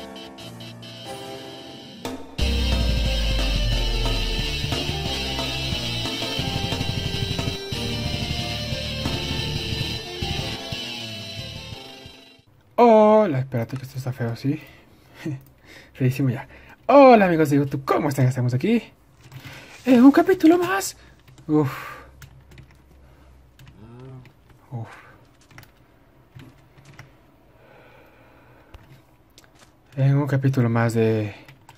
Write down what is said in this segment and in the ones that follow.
Hola, espérate que esto está feo, ¿sí? Feísimo ya. Hola amigos de YouTube, ¿cómo están? Estamos aquí en un capítulo más. Uf, uf. En un capítulo más de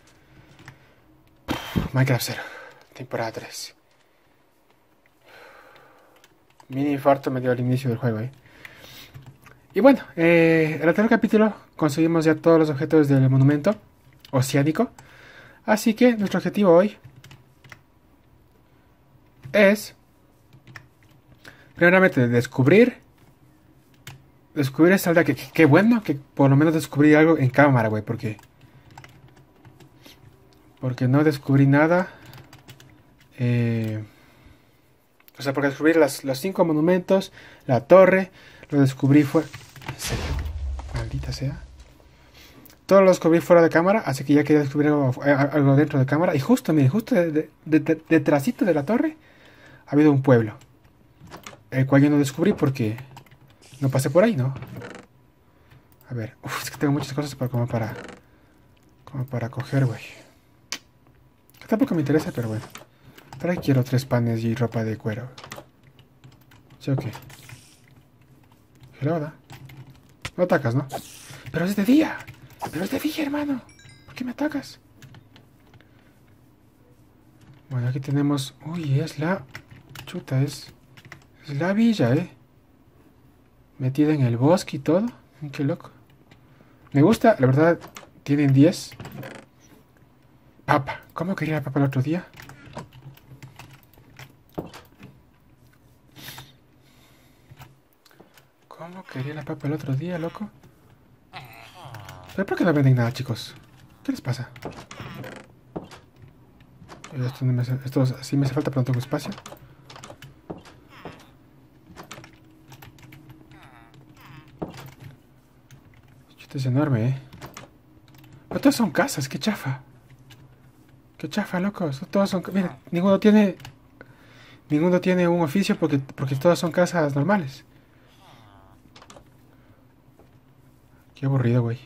Minecraft 0, temporada 3. Mini infarto me dio al inicio del juego, ¿eh? Y bueno, en el anterior capítulo conseguimos ya todos los objetos del monumento oceánico. Así que nuestro objetivo hoy es, primeramente, descubrir esta aldea. Qué bueno que por lo menos descubrí algo en cámara, güey, porque no descubrí nada. O sea, porque descubrí los 5 monumentos, la torre, lo descubrí fue... ¿En serio? Maldita sea. Todo lo descubrí fuera de cámara, así que ya quería descubrir algo dentro de cámara. Y justo, miren, justo detrásito de la torre ha habido un pueblo. El cual yo no descubrí porque no pasé por ahí, ¿no? A ver, es que tengo muchas cosas como para coger, güey. Que tampoco me interesa, pero bueno. Para qué quiero 3 panes y ropa de cuero. ¿Sí o qué? Hello, ¿da? No atacas, ¿no? Pero es de día. Pero es de día, hermano. ¿Por qué me atacas? Bueno, aquí tenemos... Uy, es la... Chuta, es la villa, ¿eh? Metida en el bosque y todo. Qué loco. Me gusta, la verdad, tienen 10. Papa. ¿Cómo quería la papa el otro día? ¿Cómo quería la papa el otro día, loco? ¿Pero por qué no venden nada, chicos? ¿Qué les pasa? Esto sí me hace falta, pero no tengo espacio. Esto es enorme, ¿eh? Pero todas son casas, qué chafa. Qué chafa, loco. Todas son... Mira, ninguno tiene un oficio porque todas son casas normales. Qué aburrido, güey.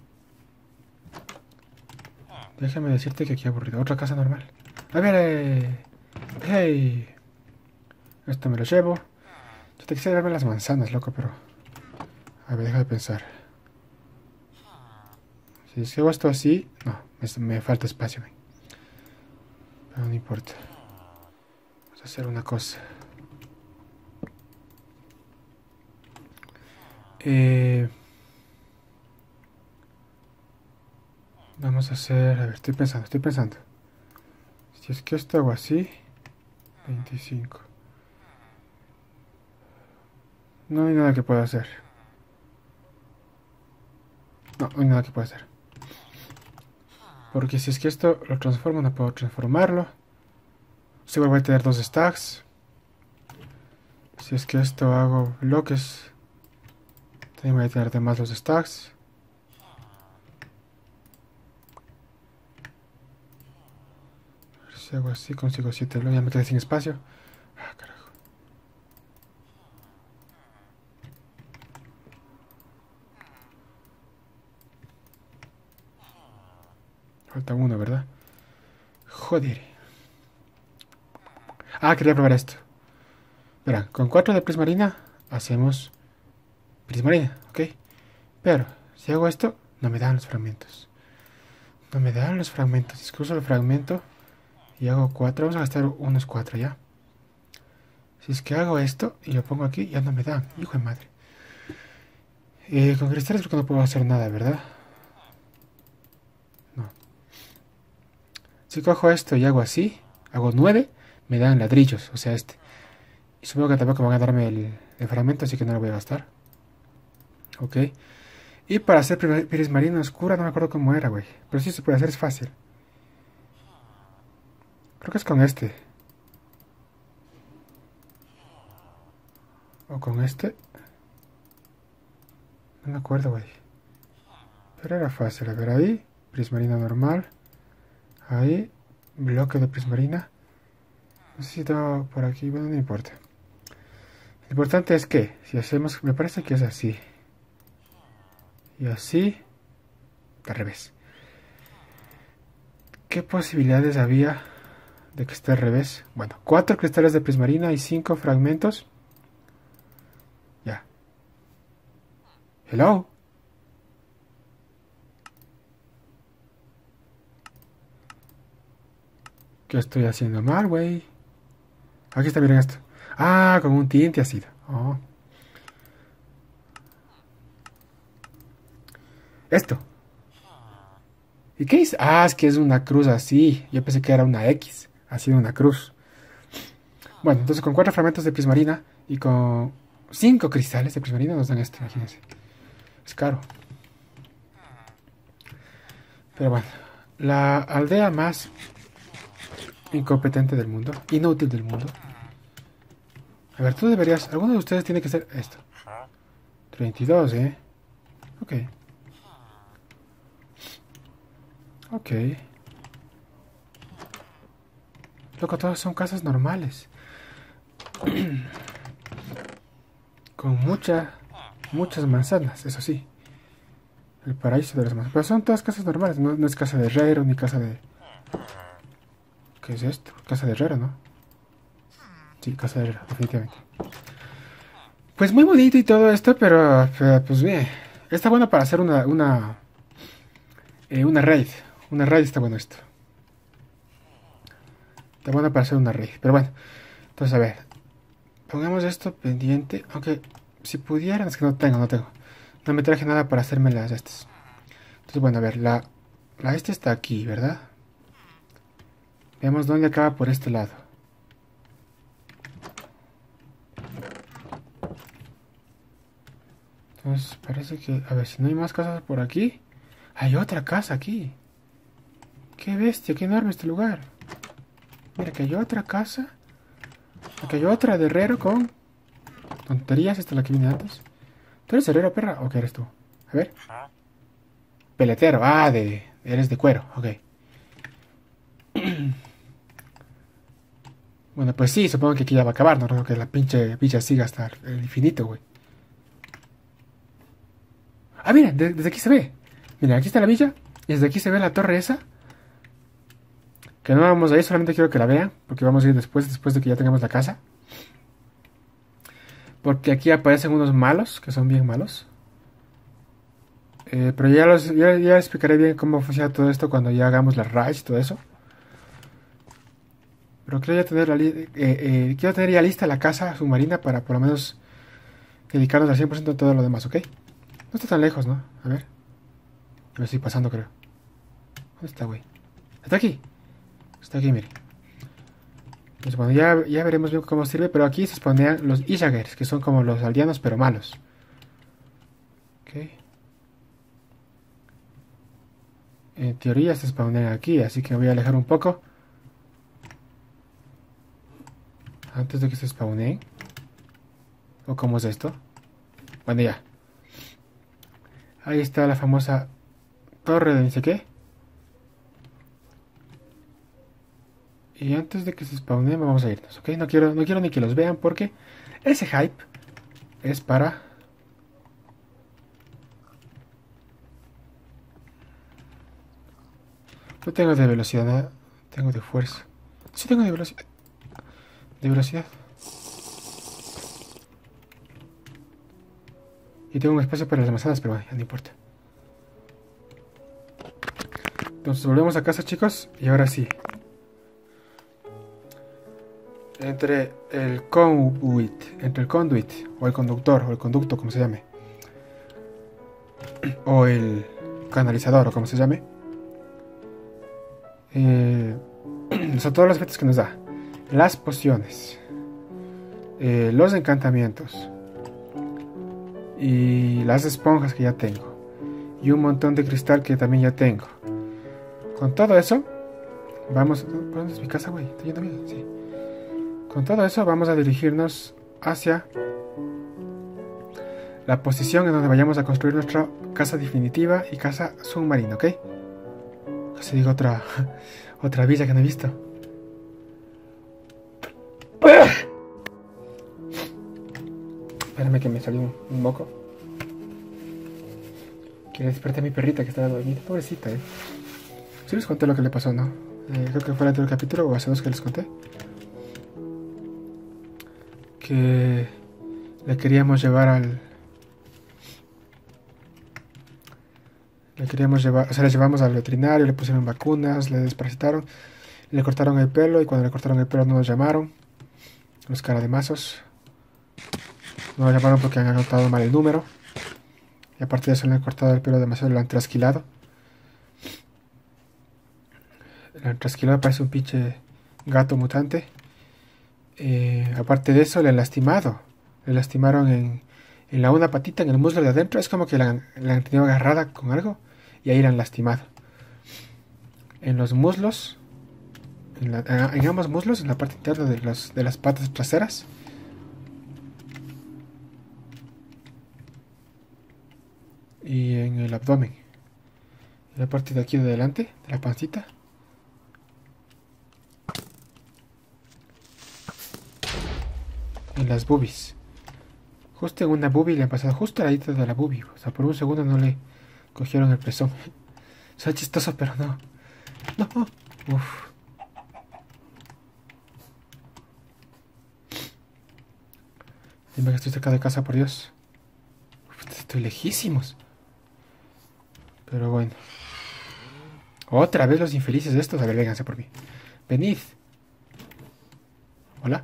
Déjame decirte que qué aburrido. Otra casa normal. A ver, hey. Esto me lo llevo. Yo te quisiera darme las manzanas, loco, pero... A ver, deja de pensar. Si hago esto así... No, me falta espacio, güey. Pero no importa. Vamos a hacer una cosa. Vamos a hacer... A ver, estoy pensando. Si es que esto hago así... 25. No hay nada que pueda hacer. No hay nada que pueda hacer. Porque si es que esto lo transformo, no puedo transformarlo. Seguro voy a tener 2 stacks. Si es que esto hago bloques, también voy a tener de más los stacks. A ver si hago así, consigo 7 bloques. Ya me quedé sin espacio. Ah, carajo. Falta uno, ¿verdad? Joder. Ah, quería probar esto. Verán, con 4 de prismarina hacemos prismarina, ¿ok? Pero si hago esto, no me dan los fragmentos. No me dan los fragmentos. Si es que uso el fragmento y hago 4, vamos a gastar unos 4 ya. Si es que hago esto y lo pongo aquí, ya no me dan. Hijo de madre. Con cristales porque no puedo hacer nada, ¿verdad? No. Si cojo esto y hago así, hago 9, me dan ladrillos, o sea, este. Y supongo que tampoco van a darme el fragmento, así que no lo voy a gastar. Ok. Y para hacer prismarina oscura, no me acuerdo cómo era, güey. Pero sí se puede hacer, es fácil. Creo que es con este. O con este. No me acuerdo, güey. Pero era fácil. A ver, ahí. Prismarina normal. Ahí. Bloque de prismarina. No sé si tengo por aquí. Bueno, no importa. Lo importante es que si hacemos... Me parece que es así. Y así. Al revés. ¿Qué posibilidades había de que esté al revés? Bueno, 4 cristales de prismarina y 5 fragmentos. Ya. Hello. ¿Qué estoy haciendo mal, güey? Aquí está, miren esto. Ah, con un tinte ácido. Oh. Esto. ¿Y qué es? Ah, es que es una cruz así. Yo pensé que era una X. Ha sido una cruz. Bueno, entonces con 4 fragmentos de prismarina y con 5 cristales de prismarina nos dan esto, imagínense. Es caro. Pero bueno, la aldea más incompetente del mundo, inútil del mundo. A ver, tú deberías, alguno de ustedes tiene que hacer esto. 32, Ok. Ok. Loco, todas son casas normales. Con muchas manzanas, eso sí. El paraíso de las manzanas. Pero son todas casas normales, no es casa de herrero ni casa de... ¿Qué es esto? Casa de herrero, ¿no? Sí, casa de herrero, definitivamente. Pues muy bonito y todo esto, pero pues bien. Está bueno para hacer una raid. Una raid está bueno esto. Está bueno para hacer una raid. Pero bueno. Entonces, a ver. Pongamos esto pendiente. Aunque si pudieran, es que no tengo. No me traje nada para hacerme las estas. Entonces, bueno, a ver. La esta está aquí, ¿verdad? Veamos dónde acaba por este lado. Entonces, parece que... A ver, si no hay más casas por aquí. Hay otra casa aquí. ¡Qué bestia! ¡Qué enorme este lugar! Mira, que hay otra casa. Aquí hay otra de herrero con... tonterías. Esta es la que vine antes. ¿Tú eres herrero, perra? ¿O qué eres tú? A ver. Peletero. Ah, eres de cuero. Ok. Bueno, pues sí, supongo que aquí ya va a acabar. No creo que la pinche villa siga hasta el infinito, güey. Ah, mira, desde aquí se ve. Mira, aquí está la villa. Y desde aquí se ve la torre esa. Que no vamos a ir, solamente quiero que la vean. Porque vamos a ir después de que ya tengamos la casa. Porque aquí aparecen unos malos, que son bien malos. Pero ya explicaré bien cómo funciona todo esto cuando ya hagamos la raid y todo eso. Pero quiero ya tener ya lista la casa submarina para por lo menos dedicarnos al 100% a todo lo demás, ¿ok? No está tan lejos, ¿no? A ver. Lo estoy pasando, creo. ¿Dónde está, güey? Está aquí. Está aquí, mire. Pues bueno, ya veremos bien cómo sirve. Pero aquí se spawnean los Ishagers, que son como los aldeanos, pero malos. Ok. En teoría se spawnean aquí, así que me voy a alejar un poco. Antes de que se spawneen. ¿O cómo es esto? Bueno, ya. Ahí está la famosa torre de ni sé qué. Y antes de que se spawneen vamos a irnos, ¿ok? No quiero ni que los vean porque ese hype es para... No tengo de velocidad, nada. Tengo de fuerza. Sí tengo de velocidad. De velocidad. Y tengo un espacio para las manzanas, pero bueno, ya no importa. Entonces volvemos a casa, chicos. Y ahora sí. Entre el conduit, o el conductor, o el conducto, como se llame. O el canalizador, o como se llame. Son todos los efectos que nos da. Las pociones. Los encantamientos. Y las esponjas que ya tengo. Y un montón de cristal que también ya tengo. Con todo eso, vamos... ¿Dónde es mi casa, güey? ¿Está yendo bien? Sí. Con todo eso vamos a dirigirnos hacia la posición en donde vayamos a construir nuestra casa definitiva y casa submarina, ¿ok? Casi digo otra villa que no he visto. Espérame que me salió un moco. Que desperté a mi perrita que estaba dormida. Pobrecita, ¿Sí les conté lo que le pasó, no? Creo que fue el anterior capítulo o hace dos que les conté. Que le queríamos llevar al... o sea, le llevamos al veterinario, le pusieron vacunas, le desparasitaron, le cortaron el pelo y cuando le cortaron el pelo no nos llamaron. Los carademazos. No nos llamaron porque han anotado mal el número. Y aparte de eso le han cortado el pelo demasiado, lo han trasquilado. Lo han trasquilado, parece un pinche gato mutante. Aparte de eso le han lastimado. Le lastimaron en la una patita, en el muslo de adentro. Es como que la han tenido agarrada con algo. Y ahí la han lastimado. En los muslos. En ambos muslos, en la parte interna de las patas traseras. Y en el abdomen. En la parte de aquí de adelante, de la pancita. En las boobies. Justo en una boobie le han pasado, justo al ladito de la boobie. O sea, por un segundo no le cogieron el pezón. O sea, chistoso, pero no. No. Uff. Dime que estoy cerca de casa, por Dios. Uf, estoy lejísimos. Pero bueno. Otra vez los infelices estos. A ver, vénganse por mí. Venid. Hola.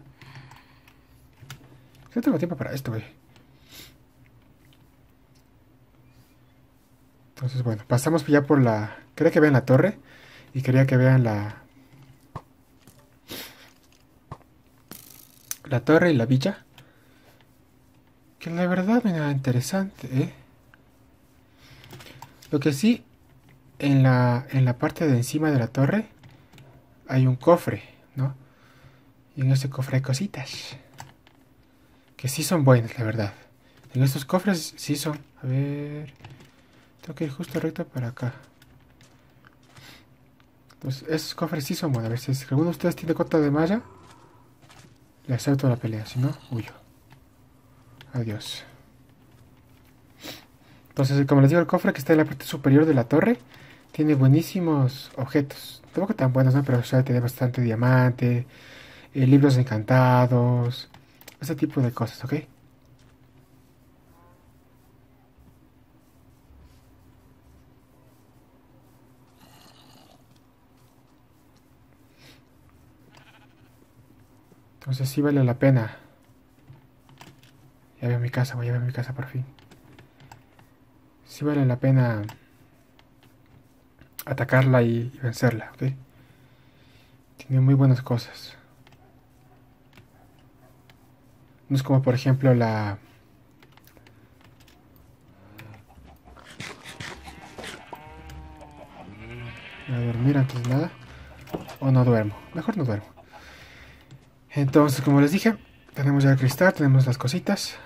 No tengo tiempo para esto, güey. Entonces, bueno, pasamos ya por la... Quería que vean la torre. Y quería que vean la torre y la villa. Que la verdad me da interesante, ¿eh? Lo que sí, en la parte de encima de la torre hay un cofre, ¿no? Y en ese cofre hay cositas. Que sí son buenas, la verdad. En estos cofres sí son... A ver... Tengo que ir justo recto para acá. Entonces, esos cofres sí son buenos. A ver si alguno de ustedes tiene cota de malla. Le acepto la pelea. Si no, huyo. Adiós. Entonces, como les digo, el cofre que está en la parte superior de la torre tiene buenísimos objetos. Tampoco tan buenos, ¿no? Pero suele tener bastante diamante, libros encantados, ese tipo de cosas, ¿ok? Entonces sí vale la pena. Ya veo mi casa, voy a ver mi casa por fin. Sí vale la pena atacarla y vencerla, ¿ok? Tiene muy buenas cosas. No es como por ejemplo la... a dormir antes de nada. O no duermo. Mejor no duermo. Entonces, como les dije, tenemos ya el cristal, tenemos las cositas.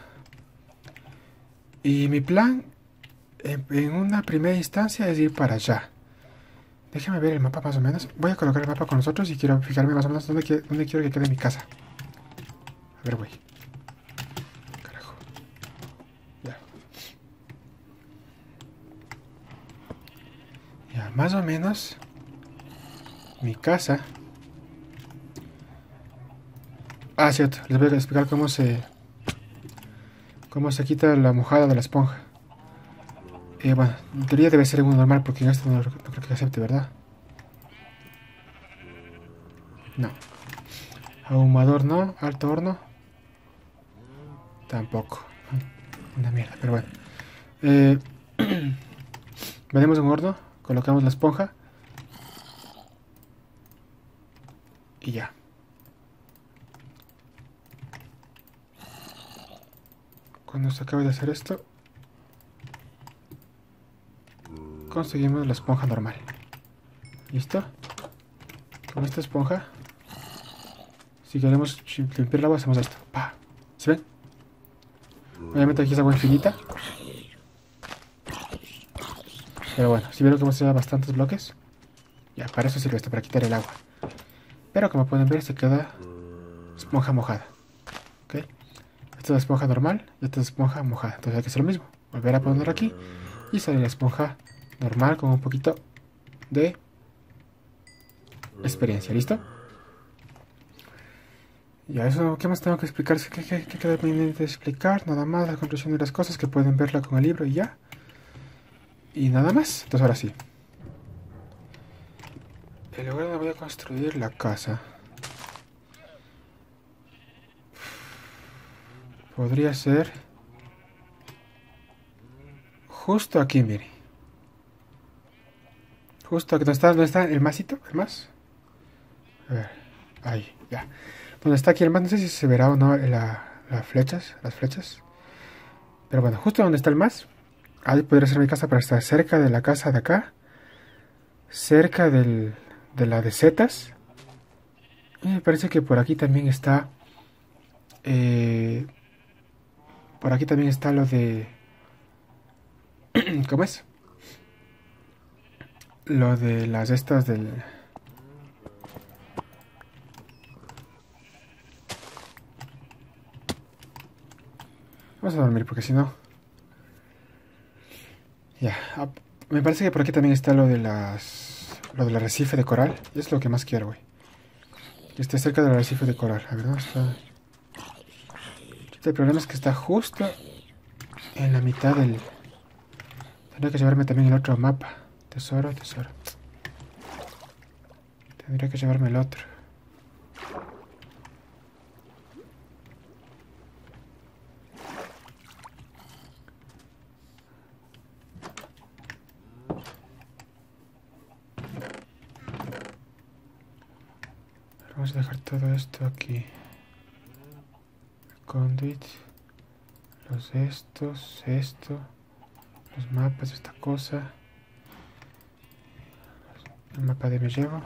Y mi plan, en una primera instancia, es ir para allá. Déjame ver el mapa más o menos. Voy a colocar el mapa con nosotros y quiero fijarme más o menos dónde quiero que quede mi casa. A ver, güey. Carajo. Ya. Ya, más o menos. Mi casa. Ah, cierto. Les voy a explicar cómo se quita la mojada de la esponja. Bueno, en teoría debe ser uno normal porque en esto no creo que acepte, ¿verdad? No. Ahumador no. Alto horno. Tampoco. Una mierda, pero bueno. Venimos un horno. Colocamos la esponja. Y ya. Cuando se acabe de hacer esto, conseguimos la esponja normal. ¿Listo? Con esta esponja, si queremos limpiar el agua, hacemos esto. ¡Pah! ¿Se ven? Obviamente aquí es agua infinita. Pero bueno, si vieron que hemos hecho bastantes bloques. Ya, para eso sirve esto, para quitar el agua. Pero como pueden ver, se queda esponja mojada. ¿Ok? Esta es esponja normal y esta es esponja mojada. Entonces hay que hacer lo mismo. Volver a poner aquí y sale la esponja normal con un poquito de experiencia. ¿Listo? Ya, eso, ¿qué más tengo que explicar? ¿Qué queda pendiente de explicar? Nada más, la conclusión de las cosas que pueden verla con el libro y ya. Y nada más. Entonces ahora sí. El lugar donde voy a construir la casa. Podría ser justo aquí, mire. Justo aquí. ¿Dónde está el masito? ¿El más? A ver. Ahí, ya. Donde está aquí el más. No sé si se verá o no las flechas. Las flechas. Pero bueno, justo donde está el más. Ahí podría ser mi casa para estar cerca de la casa de acá. Cerca de la de setas. Y me parece que por aquí también está. Por aquí también está lo de. ¿Cómo es? Lo de las estas del. Vamos a dormir porque si no. Ya. Me parece que por aquí también está lo de las. Lo del arrecife de coral. Es lo que más quiero, güey. Que esté cerca del arrecife de coral. A ver, ¿dónde está? El problema es que está justo en la mitad del. Tendría que llevarme también el otro mapa. Tesoro, tesoro. Tendría que llevarme el otro. Vamos a dejar todo esto aquí. Conduit. Los estos, esto. Los mapas, esta cosa. El mapa de me llevo.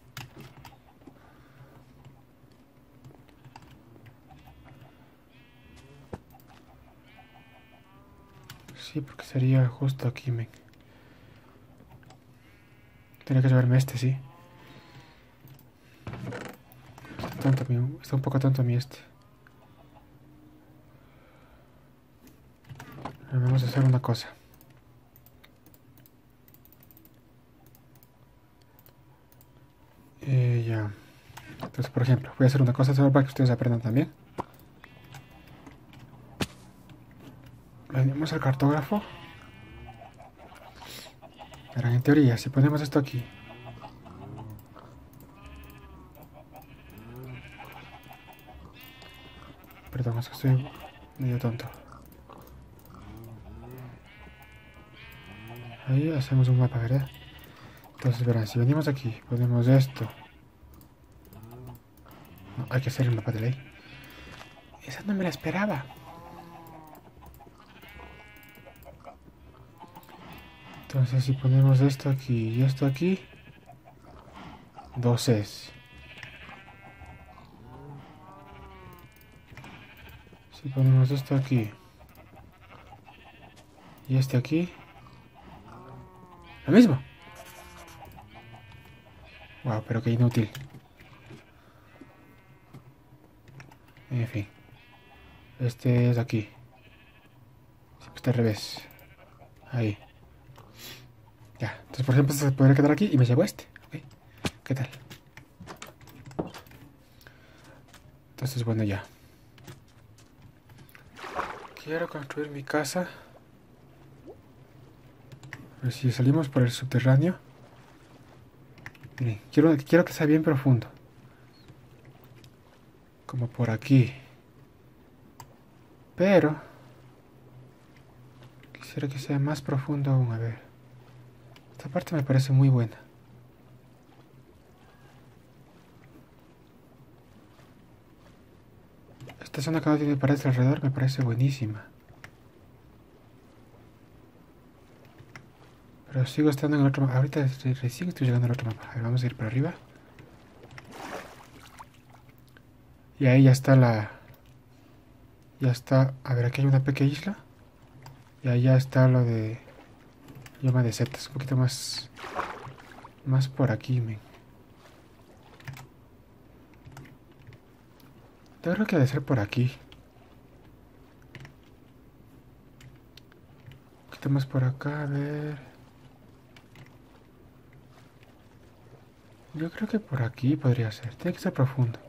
Sí, porque sería justo aquí, men. Tendría que llevarme este, sí. Está un poco tonto a mí este. Ahora vamos a hacer una cosa. Ya. Entonces, por ejemplo, voy a hacer una cosa solo para que ustedes aprendan también. Venimos al cartógrafo. Verán, en teoría, si ponemos esto aquí. Perdón, es que estoy medio tonto. Ahí hacemos un mapa, ¿verdad? Entonces, verán, si venimos aquí, ponemos esto. No, hay que hacer el mapa de ley. Esa no me la esperaba. Entonces, si ponemos esto aquí y esto aquí, 2 es. Si ponemos esto aquí y este aquí, lo mismo. Wow, pero qué inútil. En fin. Este es aquí. Siempre está al revés. Ahí. Ya. Entonces, por ejemplo, se podría quedar aquí y me llevo este. ¿Ok? ¿Qué tal? Entonces, bueno, ya. Quiero construir mi casa. A ver si salimos por el subterráneo. Miren, quiero que sea bien profundo. Como por aquí. Pero quisiera que sea más profundo aún. A ver. Esta parte me parece muy buena. Esta zona que no tiene paredes alrededor me parece buenísima. Pero sigo estando en el otro mapa. Ahorita recién estoy llegando al otro mapa. A ver, vamos a ir para arriba. Y ahí ya está la... Ya está... A ver, aquí hay una pequeña isla. Y ahí ya está lo de... Bioma de setas, un poquito más... Más por aquí, men. Yo creo que ha de ser por aquí. Un poquito más por acá, a ver. Yo creo que por aquí podría ser. Tiene que ser profundo.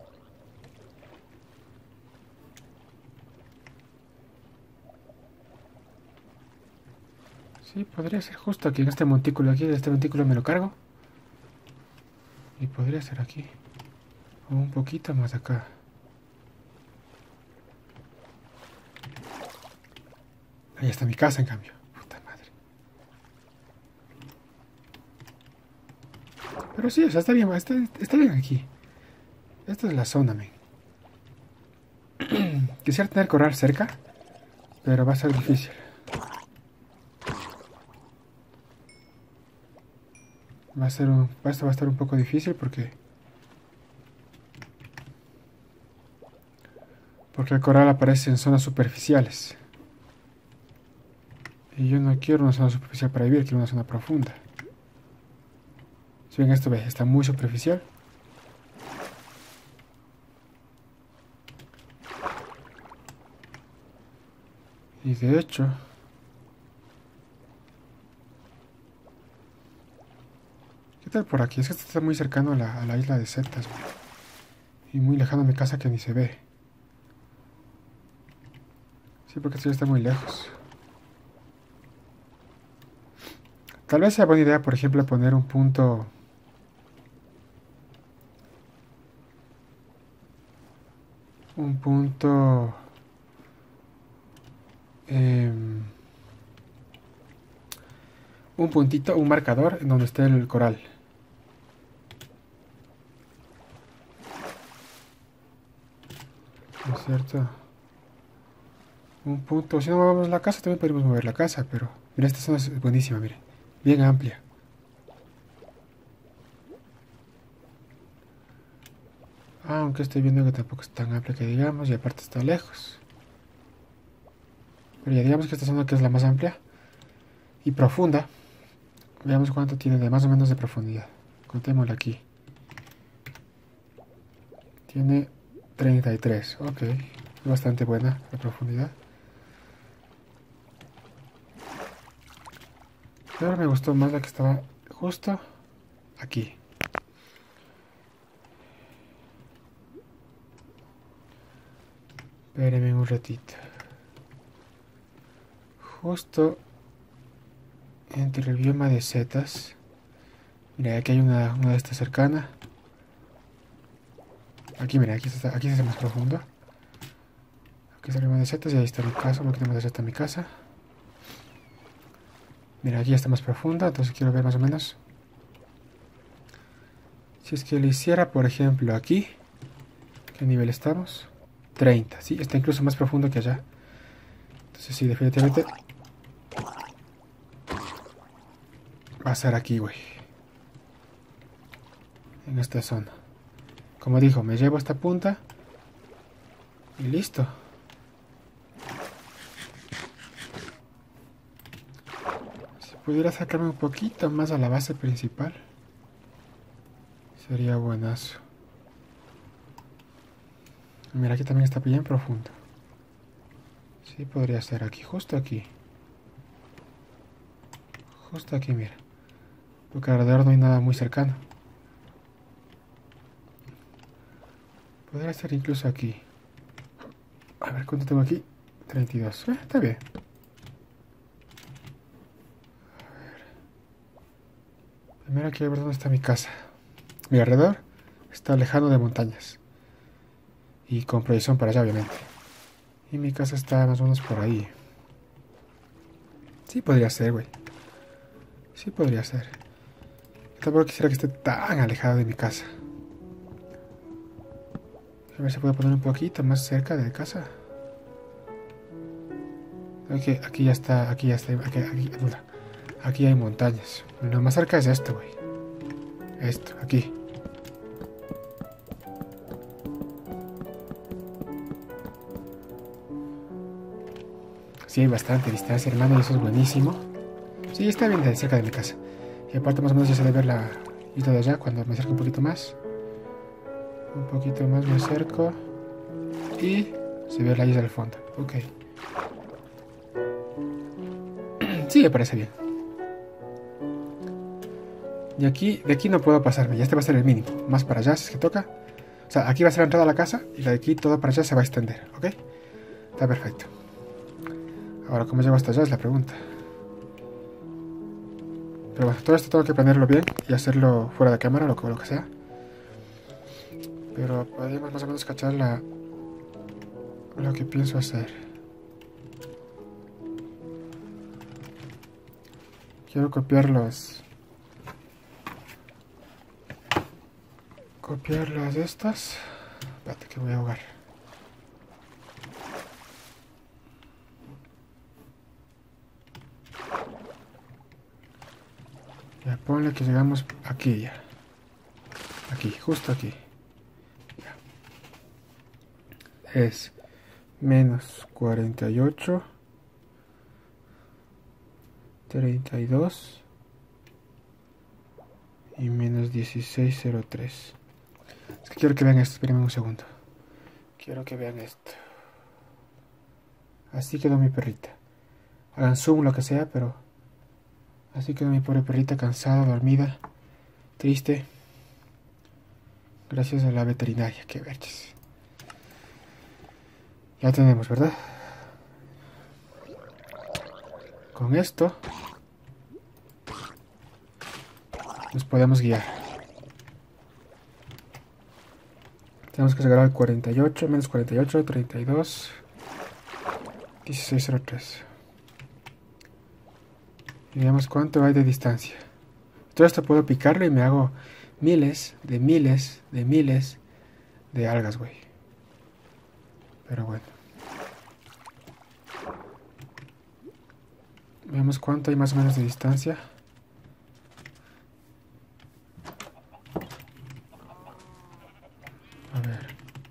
Sí, podría ser justo aquí, en este montículo aquí. Este montículo me lo cargo. Y podría ser aquí. O un poquito más acá. Ahí está mi casa, en cambio. Puta madre. Pero sí, o sea, está bien, está bien aquí. Esta es la zona, men. Quisiera tener corral cerca, pero va a ser difícil. Esto va a estar un poco difícil porque el coral aparece en zonas superficiales. Y yo no quiero una zona superficial para vivir, quiero una zona profunda. Si ven esto, ve, está muy superficial. Y de hecho... ¿Qué tal por aquí? Es que esto está muy cercano a la isla de setas, güey. Y muy lejano a mi casa que ni se ve. Sí, porque esto ya está muy lejos. Tal vez sea buena idea, por ejemplo, poner un punto... Un punto... un puntito, un marcador en donde esté el coral. ¿No es cierto? Un punto. Si no movemos la casa, también podemos mover la casa, pero... Mira, esta zona es buenísima, mire. Bien amplia. Aunque estoy viendo que tampoco es tan amplia que digamos, y aparte está lejos. Pero ya digamos que esta zona que es la más amplia y profunda. Veamos cuánto tiene de más o menos de profundidad. Contémosla aquí. Tiene 33, ok. Es bastante buena la profundidad. Pero me gustó más la que estaba justo aquí. Espérenme un ratito. Justo entre el bioma de setas. Mira, aquí hay una de estas cercana. Aquí, mira, aquí se hace más profundo. Aquí está el bioma de setas y ahí está mi casa. Un poquito más allá está mi casa. Mira, aquí ya está más profunda, entonces quiero ver más o menos. Si es que lo hiciera, por ejemplo, aquí. ¿Qué nivel estamos? 30, sí, está incluso más profundo que allá. Entonces sí, definitivamente va a ser aquí, güey. En esta zona. Como dijo, me llevo esta punta y listo. Si pudiera sacarme un poquito más a la base principal, sería buenazo. Mira, aquí también está bien profundo. Sí, podría ser aquí, justo aquí. Justo aquí, mira. Porque alrededor no hay nada muy cercano. Podría ser incluso aquí. A ver, ¿cuánto tengo aquí? 32. Está bien. A ver. Primero quiero ver dónde está mi casa. Mi alrededor está lejano de montañas. Y con proyección para allá, obviamente. Y mi casa está más o menos por ahí. Sí podría ser, güey. Sí podría ser. Tampoco quisiera que esté tan alejado de mi casa. A ver si puedo poner un poquito más cerca de casa. Aquí ya está, aquí hay montañas. Lo más cerca es esto, güey. Esto, aquí. Sí, hay bastante distancia, hermano, y eso es buenísimo. Sí, está bien de cerca de mi casa. Y aparte más o menos ya se debe ver la isla de allá cuando me acerco un poquito más. Un poquito más me acerco. Y se ve la isla al fondo. Ok. Sí, me parece bien. Y aquí, de aquí no puedo pasarme. Ya este va a ser el mínimo. Más para allá, si es que toca. O sea, aquí va a ser la entrada a la casa. Y la de aquí, todo para allá se va a extender. ¿Ok? Está perfecto. Ahora, ¿cómo llego hasta allá? Es la pregunta. Pero bueno, todo esto tengo que planearlo bien. Y hacerlo fuera de cámara, lo que sea. Pero podemos más o menos cachar lo que pienso hacer. Quiero copiar las de estas. Espérate que voy a jugar. Ya ponle que llegamos aquí ya. Aquí, justo aquí. Ya. Es menos 48, 32 y menos 1603. Es que quiero que vean esto, espérenme un segundo. Quiero que vean esto. Así quedó mi perrita. Hagan zoom, lo que sea, pero así quedó mi pobre perrita, cansada, dormida, triste. Gracias a la veterinaria, que verches. Ya tenemos, ¿verdad? Con esto nos podemos guiar. Tenemos que llegar al 48, menos 48, 32, 1603. Y veamos cuánto hay de distancia. Todo esto puedo picarlo y me hago miles de algas, güey. Pero bueno. Veamos cuánto hay más o menos de distancia. A ver.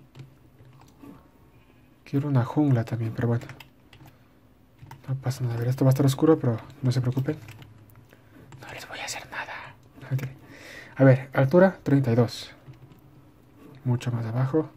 Quiero una jungla también, pero bueno. No pasa nada. A ver, esto va a estar oscuro, pero no se preocupen. No les voy a hacer nada. A ver, altura 32. Mucho más abajo.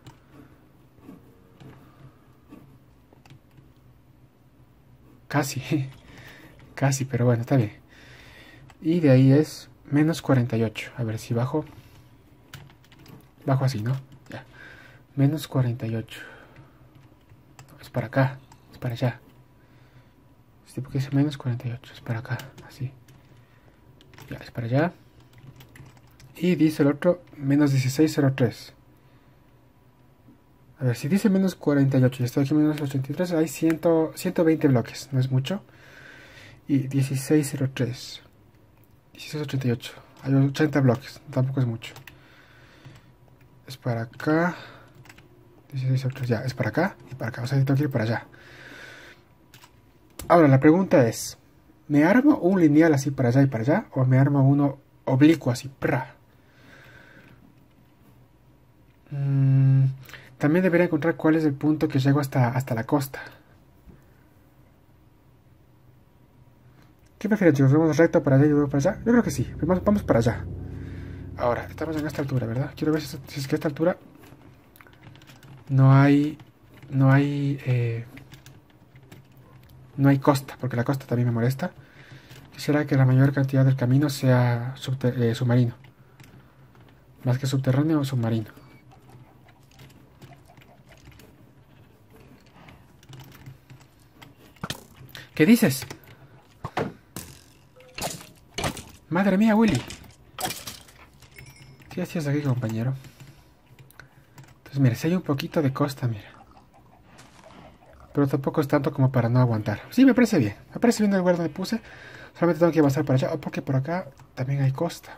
Casi. Casi, pero bueno, está bien. Y de ahí es menos 48. A ver si bajo. Bajo así, ¿no? Ya. Menos 48. No, es para acá. Es para allá. Este porque es menos 48. Es para acá. Así. Ya, es para allá. Y dice el otro menos 1603. A ver, si dice menos 48 y estoy aquí menos 83, hay 120 bloques. No es mucho. Y 1603. 1688. Hay 80 bloques. Tampoco es mucho. Es para acá. 16 ya, es para acá y para acá. O sea, tengo que ir para allá. Ahora, la pregunta es: ¿me armo un lineal así para allá y para allá? ¿O me armo uno oblicuo así? ¡Pra! También debería encontrar cuál es el punto que llego hasta la costa. ¿Qué prefieren, chicos? ¿Vamos recto para allá y luego para allá? Yo creo que sí. Vamos para allá. Ahora, estamos en esta altura, ¿verdad? Quiero ver si es que a esta altura no hay costa, porque la costa también me molesta. Quisiera que la mayor cantidad del camino sea submarino. Más que subterráneo o submarino. ¿Qué dices? Madre mía, Willy. ¿Qué hacías aquí, compañero? Entonces, mira, si hay un poquito de costa, mira. Pero tampoco es tanto como para no aguantar. Sí, me parece bien. Me parece bien el lugar donde puse. Solamente tengo que avanzar para allá. Porque por acá también hay costa.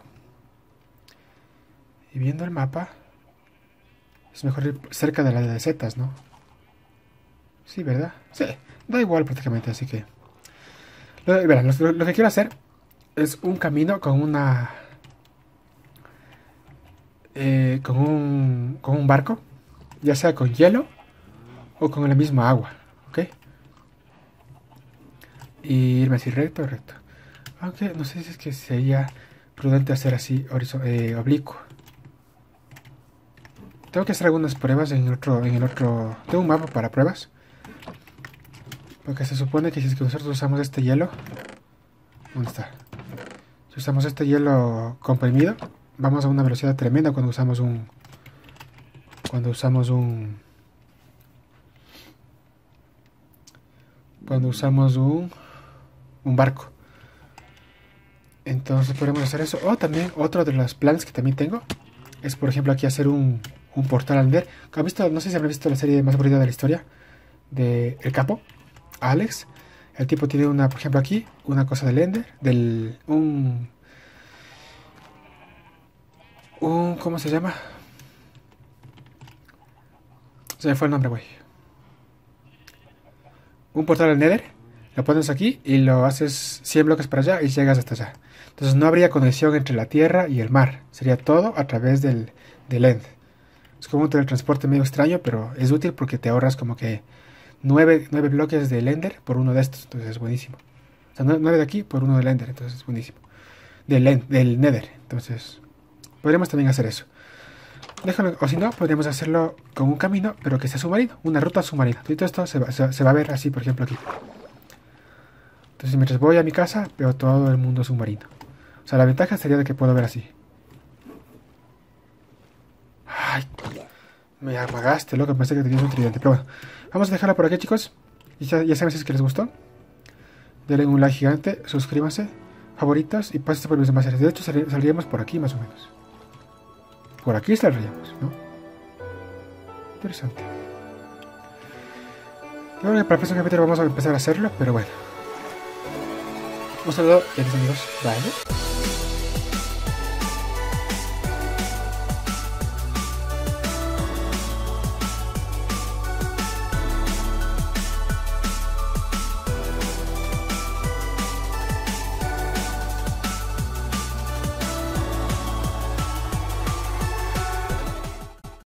Y viendo el mapa, es mejor ir cerca de la de setas, ¿no? Sí, ¿verdad? Sí, da igual prácticamente, así que... Verán, lo que quiero hacer es un camino con una... con un barco. Ya sea con hielo o con la misma agua. ¿Ok? Y irme así recto. Aunque no sé si es que sería prudente hacer así oblicuo. Tengo que hacer algunas pruebas en el otro. Tengo un mapa para pruebas. Porque se supone que si es que nosotros usamos este hielo. ¿Dónde está? Si usamos este hielo comprimido, vamos a una velocidad tremenda cuando usamos un. Cuando usamos un barco. Entonces podemos hacer eso. O también otro de los planes que también tengo es, por ejemplo, aquí hacer un portal al Ender. ¿Han visto? No sé si habrán visto la serie más aburrida de la historia de El Capo, Alex. El tipo tiene una, por ejemplo, aquí una cosa del Ender, ¿cómo se llama? Se me fue el nombre, güey. Un portal al Nether, lo pones aquí y lo haces 100 bloques para allá y llegas hasta allá. Entonces no habría conexión entre la tierra y el mar. Sería todo a través del End. Es como un teletransporte medio extraño, pero es útil porque te ahorras como que 9 bloques del Ender por uno de estos. Entonces es buenísimo. O sea, 9 de aquí por uno del Ender. Entonces es buenísimo. Del Nether. Entonces podríamos también hacer eso. Déjalo, o si no, podríamos hacerlo con un camino, pero que sea submarino, una ruta submarina. Y todo esto se va a ver así, por ejemplo, aquí. Entonces, mientras voy a mi casa, veo todo el mundo submarino. O sea, la ventaja sería de que puedo ver así. Ay, me apagaste, loco, pensé que tenías un tridente. Pero bueno, vamos a dejarlo por aquí, chicos. Y ya saben si es que les gustó. Denle un like gigante, suscríbanse, favoritos y pásense por mis demás series. De hecho, saldríamos por aquí más o menos. Por aquí saldríamos, ¿no? Interesante. Yo creo que para el próximo capítulo vamos a empezar a hacerlo, pero bueno. Un saludo y adiós, amigos. Bye.